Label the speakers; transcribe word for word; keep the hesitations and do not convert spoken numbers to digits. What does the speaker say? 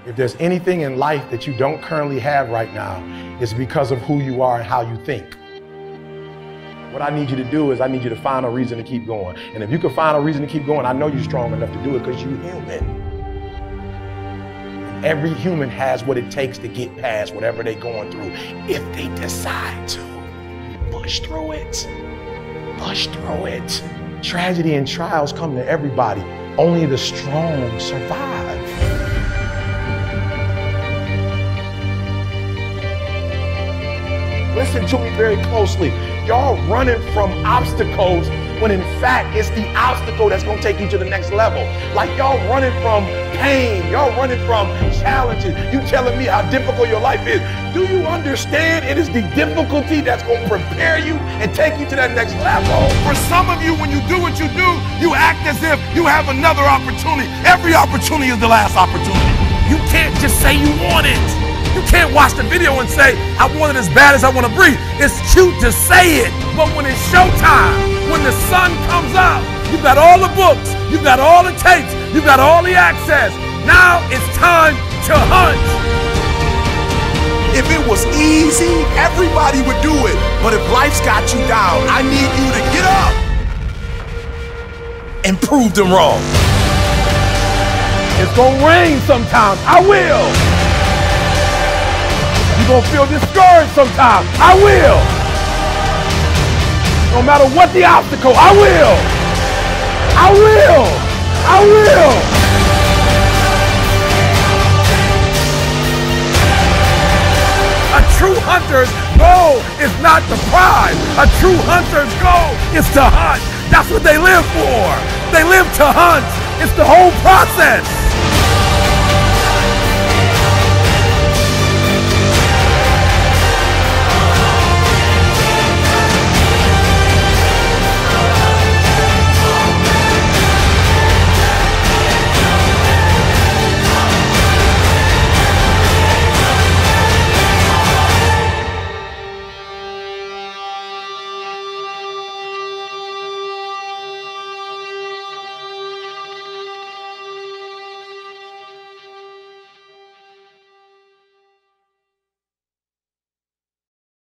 Speaker 1: If there's anything in life that you don't currently have right now, it's because of who you are and how you think. What I need you to do is I need you to find a reason to keep going. And if you can find a reason to keep going, I know you're strong enough to do it because you're human. And every human has what it takes to get past whatever they're going through if they decide to. Push through it. Push through it. Tragedy and trials come to everybody. Only the strong survive. Listen to me very closely. Y'all running from obstacles when in fact it's the obstacle that's gonna take you to the next level. Like y'all running from pain, y'all running from challenges. You telling me how difficult your life is. Do you understand it is the difficulty that's gonna prepare you and take you to that next level?
Speaker 2: For some of you, when you do what you do, you act as if you have another opportunity. Every opportunity is the last opportunity. You can't just say you want it. You can't watch the video and say, I want it as bad as I want to breathe. It's cute to say it, but when it's showtime, when the sun comes out, you've got all the books, you've got all the tapes, you've got all the access. Now it's time to hunt.
Speaker 3: If it was easy, everybody would do it. But if life's got you down, I need you to get up and prove them wrong.
Speaker 1: It's gonna rain sometimes. I will. You're gonna feel discouraged sometimes. I will. No matter what the obstacle, I will. I will. I will.
Speaker 2: A true hunter's goal is not the prize. A true hunter's goal is to hunt. That's what they live for. They live to hunt. It's the whole process.